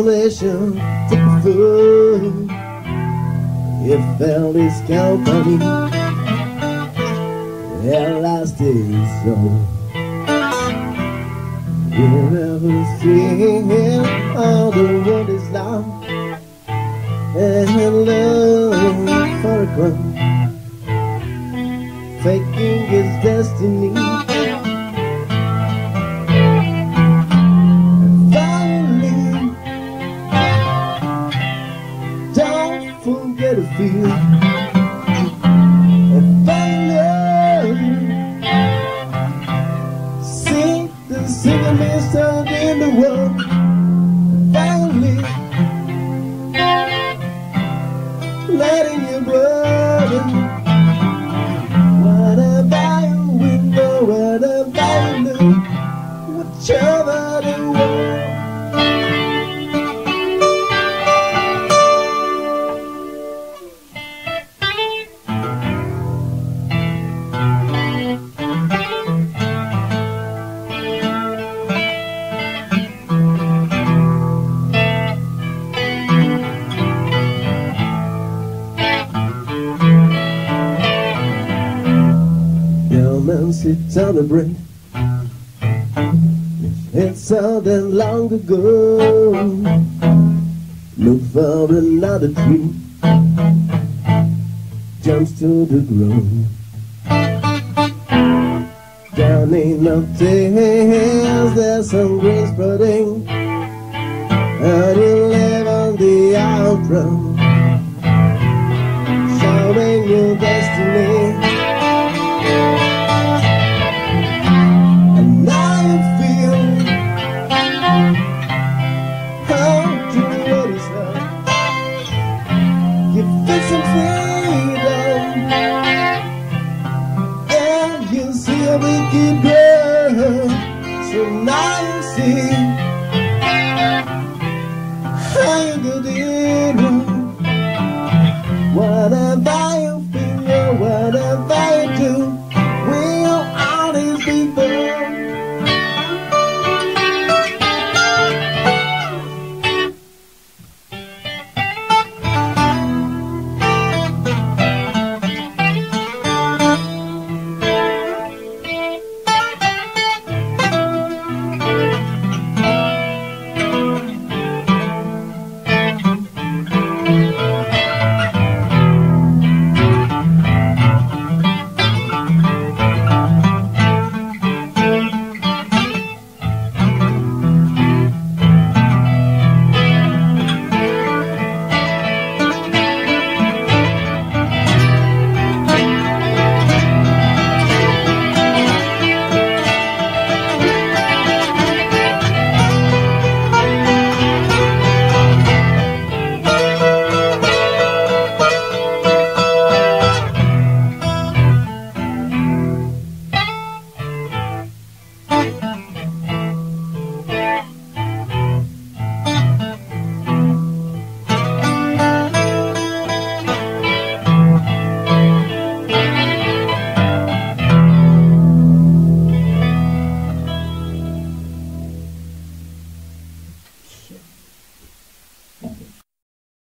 isolation took food. He felt his company at last his soul. You never see all the world is lost and love for a crime, faking his destiny. And finally, don't forget to feel. And finally, sing the singing song in the world. Finally, letting your brother, whatever you will, whatever you do, whichever the world. Man sits on the brink. It's all that long ago. Look for another tree. Jumps to the ground. Down in no tears, there's some green sprouting, and you live on the outroad, showing your destiny. So now you see how you did it.